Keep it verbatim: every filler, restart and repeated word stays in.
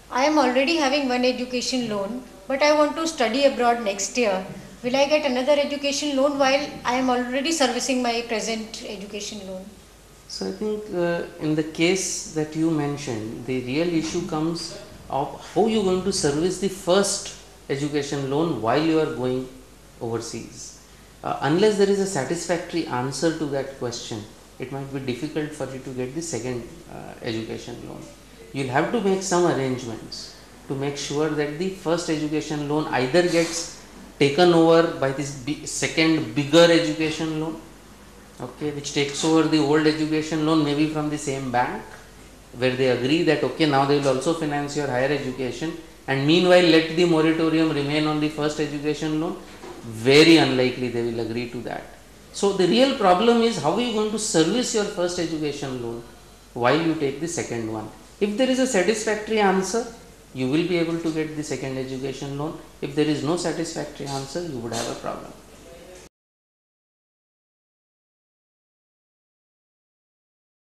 I am already having one education loan, but I want to study abroad next year. Will I get another education loan while I am already servicing my present education loan? So I think uh, in the case that you mentioned, the real issue comes of how you are going to service the first education loan while you are going overseas. Uh, unless there is a satisfactory answer to that question, it might be difficult for you to get the second uh, education loan. You will have to make some arrangements to make sure that the first education loan either gets taken over by this big, second bigger education loan, okay, which takes over the old education loan, maybe from the same bank, where they agree that okay, now they will also finance your higher education, and meanwhile let the moratorium remain on the first education loan. Very unlikely they will agree to that. So the real problem is how are you going to service your first education loan while you take the second one. If there is a satisfactory answer, you will be able to get the second education loan. If there is no satisfactory answer, you would have a problem.